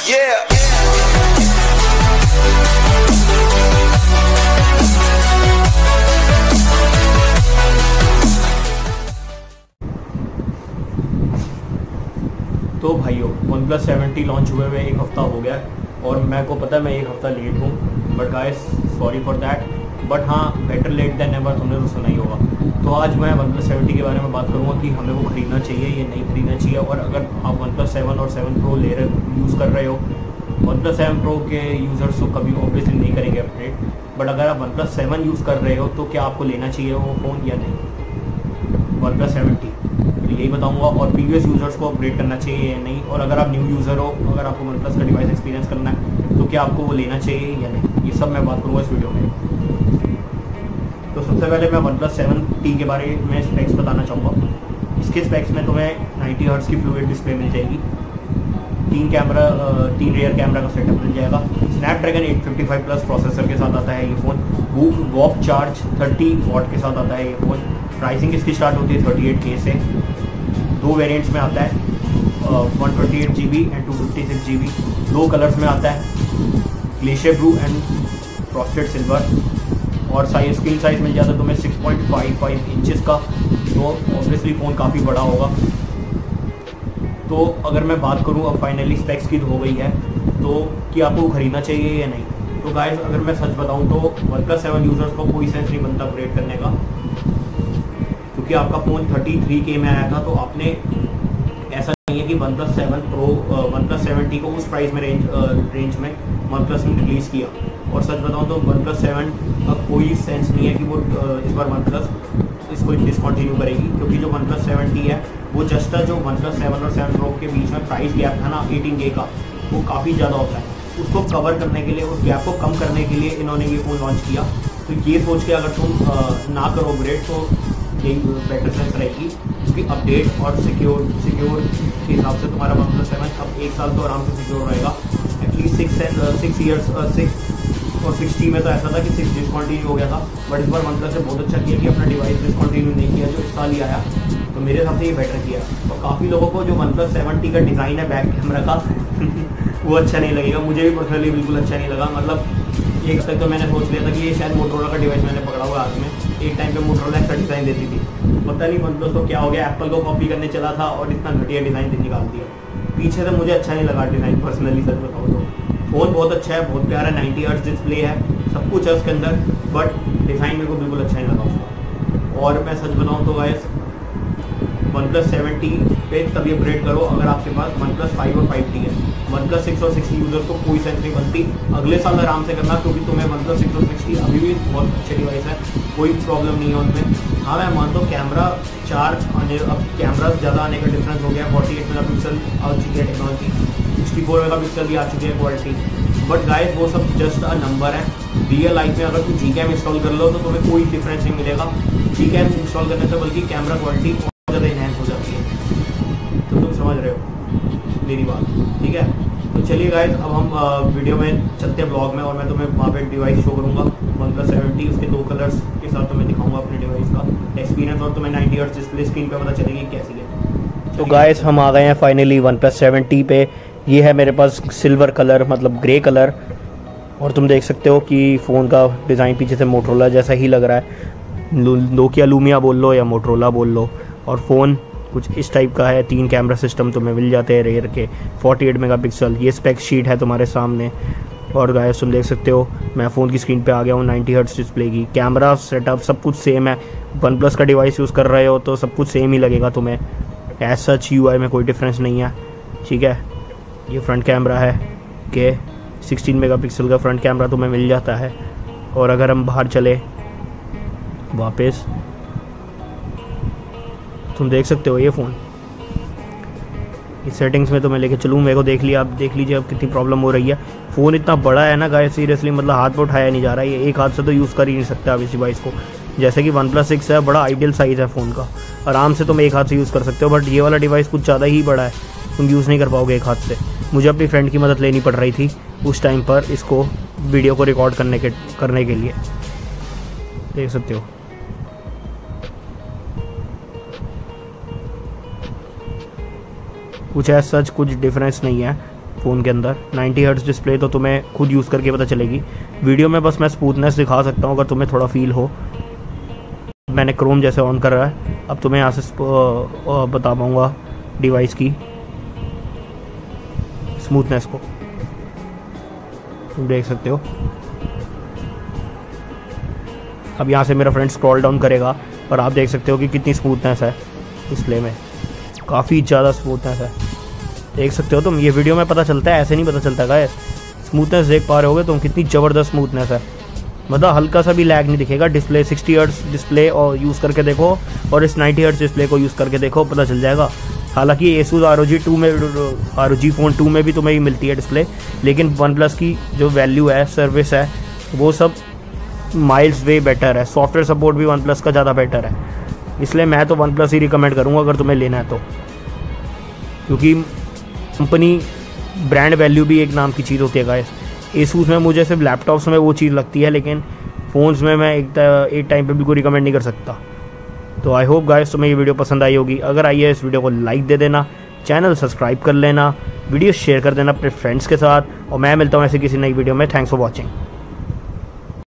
Yeah. तो भाइयों OnePlus 7T launch हुए हुए एक हफ़्ता हो गया और मेरे को पता है मैं एक हफ़्ता लेट हूँ, but guys sorry for that. But हाँ, बेटर लेट देन नेवर, तुमने तो सुना ही होगा। तो आज मैं OnePlus 7T के बारे में बात करूँगा कि हमें वो ख़रीदना चाहिए या नहीं ख़रीदना चाहिए। और अगर आप OnePlus 7 और 7 Pro यूज़ कर रहे हो, OnePlus 7 Pro के यूज़र्स तो कभी ऑब्वियसली नहीं करेंगे अपडेट, बट अगर आप OnePlus 7 यूज़ कर रहे हो तो क्या आपको लेना चाहिए वो फ़ोन या नहीं, OnePlus 7T, तो यही बताऊंगा। और प्रीवियस यूज़र्स को अपग्रेड करना चाहिए या नहीं, और अगर आप न्यू यूज़र हो, अगर आपको OnePlus का डिवाइस एक्सपीरियंस करना है तो क्या आपको वो लेना चाहिए या नहीं, ये सब मैं बात करूँगा इस वीडियो में। तो सबसे पहले मैं OnePlus 7T के बारे में स्पेक्स बताना चाहूँगा। इसके स्पेक्स में तुम्हें 90 हर्ट्ज़ की फ्लूइड डिस्प्ले मिल जाएगी, 3 रियर कैमरा का सेटअप मिल जाएगा, स्नैपड्रैगन 855 प्लस प्रोसेसर के साथ आता है ये फ़ोन, वॉक चार्ज 30 वॉट के साथ आता है ये फ़ोन। प्राइसिंग इसकी स्टार्ट होती है 38K से। 2 वेरिएंट्स में आता है, 128GB एंड 256GB। 2 कलर्स में आता है, glacier blue and frosted silver. और स्क्रीन साइज़ मिल जाता है तुम्हें 6.55 इंचज़ का, तो ऑब्वियसली फ़ोन काफ़ी बड़ा होगा। तो अगर मैं बात करूं अब फाइनली स्पेक्स की तो हो गई है, तो कि आपको ख़रीदना चाहिए या नहीं। तो गाइस अगर मैं सच बताऊं तो OnePlus 7 यूज़र्स को कोई सेंस नहीं बनता अपग्रेड करने का, क्योंकि आपका फ़ोन 33K में आया था। तो आपने ऐसा नहीं है कि OnePlus 7 Pro OnePlus 7T को उस प्राइस में रेंज में OnePlus ने रिलीज़ किया। और सच बताऊं तो OnePlus 7 का कोई सेंस नहीं है कि वो इस बार OnePlus इसको डिसकंटिन्यू करेगी, क्योंकि जो OnePlus 7T है वो जस्ट जो OnePlus 7 और 7 Pro के बीच में प्राइस गैप था ना 18K का, वो काफ़ी ज़्यादा होता है। उसको कवर करने के लिए, उस गैप को कम करने के लिए इन्होंने ये फ़ोन लॉन्च किया। तो ये सोच के अगर तुम ना करो अपग्रेड तो यही बेटर सेंस रहेगी, क्योंकि अपडेट और सिक्योर के हिसाब से तुम्हारा OnePlus 7 अब 1 साल तो आराम से सिक्योर रहेगा। एटलीस्ट 6 ईयर्स 6 और 6T में तो ऐसा था कि 6 डिसकंटिन्यू हो गया था, बट इस बार OnePlus ने बहुत अच्छा किया कि अपना डिवाइस डिसकंटिन्यू नहीं किया, जो इस साल ही आया। तो मेरे हिसाब से ये बेटर किया। और काफ़ी लोगों को जो OnePlus 7T का डिज़ाइन है बैक कैमरा का वो अच्छा नहीं लगेगा, मुझे भी पर्सनली बिल्कुल अच्छा नहीं लगा। मतलब एक तक तो मैंने सोच लिया था कि ये शायद मोटरोला का डिवाइस मैंने पकड़ा हुआ हाथ में। एक टाइम पे मोटरोला ऐसा डिज़ाइन देती थी, पता नहीं OnePlus को क्या हो गया, एप्पल को कॉपी करने चला था और इतना घटिया डिज़ाइन निकाल दिया। पीछे से मुझे अच्छा नहीं लगा डिज़ाइन, पर्सनली सच बताऊँ तो। फ़ोन बहुत अच्छा है, बहुत प्यारा, 90 हर्ट्ज़ डिस्प्ले है, सब कुछ है उसके अंदर, बट डिज़ाइन मेरे को बिल्कुल अच्छा नहीं लगा उसका। और मैं सच बताऊँ तो गाइस OnePlus 7T पे तभी अपग्रेड करो अगर आपके पास OnePlus 5 और 5T है। OnePlus 6 और 6T यूज़र को कोई सेंस नहीं बनती, अगले साल आराम से करना, क्योंकि तुम्हें OnePlus 6 और 6T अभी भी बहुत अच्छे डिवाइस है, कोई प्रॉब्लम नहीं है उनमें। हाँ मैं मानता हूँ कैमरा 4 आने, अब कैमरा ज़्यादा आने का डिफरेंस हो गया, 48 मेगापिक्सल आ चुकी है टेक्नोलॉजी, 64 मेगापिक्सल भी आ चुकी है क्वालिटी, बट गाइस वो सब जस्ट अ नंबर है। रियल लाइफ में अगर तुम Gcam इंस्टॉल कर लो तो तुम्हें कोई डिफरेंस नहीं मिलेगा। Gcam इंस्टॉल करने से बल्कि कैमरा क्वालिटी और ज़्यादा इनहेंस हो जाती है। तो तुम समझ रहे हो मेरी बात, ठीक है। तो चलिए गाइस अब हम वीडियो में चलते हैं ब्लॉग में, और मैं तुम्हें वहाँ पे डिवाइस शो करूँगा OnePlus 7T, उसके 2 कलर्स के साथ तुम्हें दिखाऊंगा अपने डिवाइस का एक्सपीरियंस, और तुम्हें 90 हर्ट्ज़ डिस्प्ले स्क्रीन पे पता चलेगी कैसी है। तो गाइस हम आ गए हैं फाइनली OnePlus 7T पे। ये है मेरे पास सिल्वर कलर, मतलब ग्रे कलर, और तुम देख सकते हो कि फ़ोन का डिज़ाइन पीछे से मोटरोला जैसा ही लग रहा है, नोकिया लूमिया बोल लो या मोटरोला बोल लो। और फ़ोन कुछ इस टाइप का है, 3 कैमरा सिस्टम तुम्हें मिल जाते हैं रेयर के, 48 मेगापिक्सल। ये स्पेक शीट है तुम्हारे सामने। और गाइस तुम देख सकते हो मैं फ़ोन की स्क्रीन पे आ गया हूँ, 90 हर्ट्ज़ डिस्प्ले की, कैमरा सेटअप सब कुछ सेम है। OnePlus का डिवाइस यूज़ कर रहे हो तो सब कुछ सेम ही लगेगा तुम्हें, एज सच UI में कोई डिफरेंस नहीं है, ठीक है। ये फ्रंट कैमरा है कि 16 मेगापिक्सल का फ्रंट कैमरा तुम्हें मिल जाता है। और अगर हम बाहर चले वापस, तुम देख सकते हो ये फ़ोन, इस सेटिंग्स में तो मैं लेके चलूँ, मेरे को देख लिया, आप देख लीजिए अब कितनी प्रॉब्लम हो रही है। फ़ोन इतना बड़ा है ना गाइस, सीरियसली मतलब हाथ पे उठाया नहीं जा रहा है, ये एक हाथ से तो यूज़ कर ही नहीं सकते आप इस डिवाइस को। जैसे कि OnePlus 6 है, बड़ा आइडियल साइज़ है फ़ोन का, आराम से तुम एक हाथ से यूज़ कर सकते हो, बट ये वाला डिवाइस कुछ ज़्यादा ही बड़ा है, तुम यूज़ नहीं कर पाओगे एक हाथ से। मुझे अपनी फ्रेंड की मदद लेनी पड़ रही थी उस टाइम पर इसको वीडियो को रिकॉर्ड करने के लिए, देख सकते हो। कुछ ऐसा सच कुछ डिफरेंस नहीं है फ़ोन के अंदर 90 हर्ट्ज़ डिस्प्ले, तो तुम्हें खुद यूज़ करके पता चलेगी। वीडियो में बस मैं स्मूथनेस दिखा सकता हूँ अगर तुम्हें थोड़ा फील हो। मैंने क्रोम जैसे ऑन कर रहा है, अब तुम्हें यहाँ से बता पाऊँगा डिवाइस की स्मूथनेस को, तुम देख सकते हो। अब यहाँ से मेरा फ्रेंड स्क्रॉल डाउन करेगा और आप देख सकते हो कि कितनी स्मूथनेस है डिस्प्ले में, काफ़ी ज़्यादा स्मूथनेस है, देख सकते हो तुम। ये वीडियो में पता चलता है, ऐसे नहीं पता चलता गाइस। स्मूथनेस देख पा रहे होगे तुम, कितनी ज़बरदस्त स्मूथनेस है, मतलब हल्का सा भी लैग नहीं दिखेगा। डिस्प्ले 60 हर्ट्ज़ डिस्प्ले और यूज़ करके देखो और इस 90 हर्ट्ज़ डिस्प्ले को यूज़ करके देखो, पता चल जाएगा। हालांकि Asus ROG फ़ोन 2 में भी तुम्हें ही मिलती है डिस्प्ले, लेकिन OnePlus की जो वैल्यू है, सर्विस है, वो सब माइल्स वे बेटर है। सॉफ्टवेयर सपोर्ट भी OnePlus का ज़्यादा बेटर है, इसलिए मैं तो OnePlus ही रिकमेंड करूँगा अगर तुम्हें लेना है तो, क्योंकि कंपनी ब्रांड वैल्यू भी एक नाम की चीज़ होती है गाइस। Asus में मुझे सिर्फ लैपटॉप्स में वो चीज़ लगती है, लेकिन फ़ोन्स में मैं एक टाइम पे भी कोई रिकमेंड नहीं कर सकता। तो आई होप गाइस तुम्हें ये वीडियो पसंद आई होगी। अगर आई है इस वीडियो को लाइक दे देना, चैनल सब्सक्राइब कर लेना, वीडियो शेयर कर देना अपने फ्रेंड्स के साथ, और मैं मिलता हूँ ऐसे किसी नई वीडियो में। Thanks for watching.